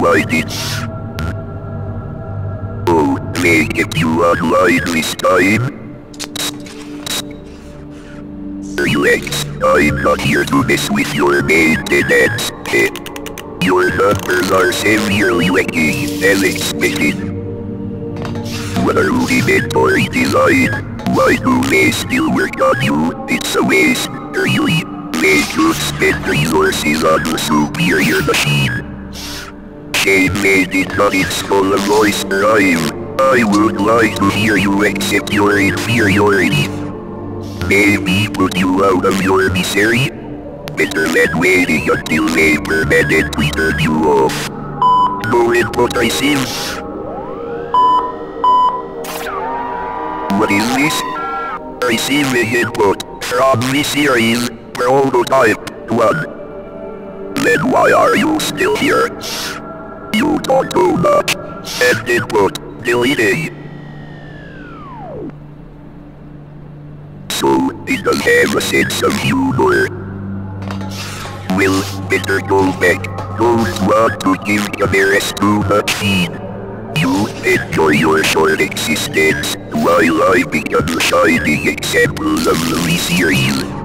like it. Oh, make it you unlike this time. Relax, I'm not here to mess with your maintenance. Your numbers are severely lacking, as expected. What are rudimentary design? Why do they still work on you? It's a waste, really. They could spend resources on a superior machine. Shame they did not install a voice drive. I would like to hear you accept your inferiority. Maybe put you out of your misery? Better than waiting until they permanently turn you off. No input I see. What is this? Receiving input from the series Prototype 1. Then why are you still here? You talk too much. End input deleting. So, it does have a sense of humor. Well, better go back. Don't want to give cameras too much feed. You enjoy your short existence, while I become shining examples of the series.